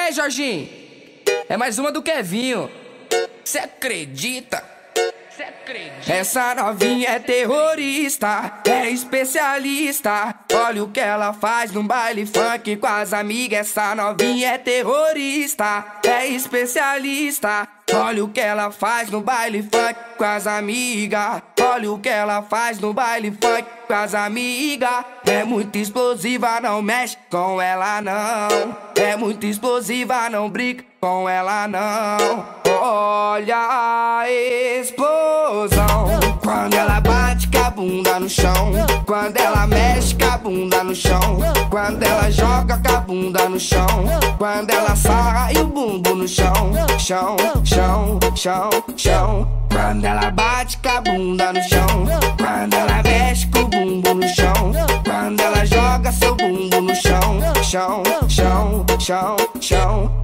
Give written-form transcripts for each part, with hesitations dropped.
aí, Jorginho? É mais uma do Kevinho. Cê acredita? Essa novinha é terrorista, é especialista. Olha o que ela faz no baile funk com as amigas. Essa novinha é terrorista, é especialista. Olha o que ela faz no baile funk com as amigas. Olha o que ela faz no baile funk com as amigas. É muito explosiva, não mexe com ela não. É muito explosiva, não brinca com ela não. Olha a explosão quando ela bate com a bunda no chão, quando ela mexe com a bunda no chão, quando ela joga com a bunda no chão, quando ela sarra e o bumbum no chão, chão, chão, chão, chão. Quando ela bate com a bunda no chão, quando ela mexe com o bumbum no chão, quando ela joga seu bumbum no chão, chão, chão, chão, chão.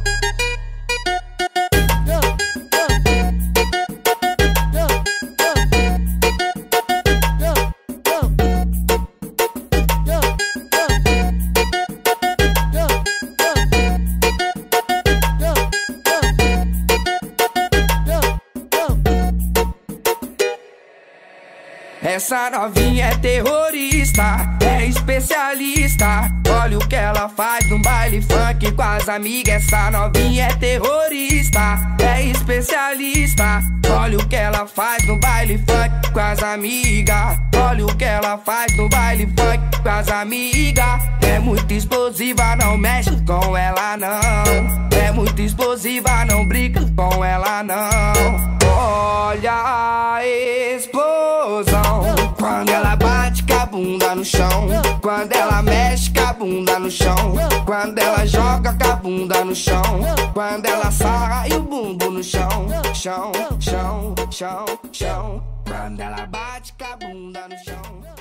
Essa novinha é terrorista, é especialista. Olha o que ela faz no baile funk com as amigas. Essa novinha é terrorista, é especialista. Olha o que ela faz no baile funk com as amigas. Olha o que ela faz no baile funk com as amigas. É muito explosiva, não mexe com ela não. É muito explosiva, não brinca com ela não. Olha a explosão quando ela bate com a bunda no chão, quando ela mexe com a bunda no chão, quando ela joga com a bunda no chão, quando ela sarra e o bumbum no chão, chão, chão, chão, chão. Quando ela bate com a bunda no chão.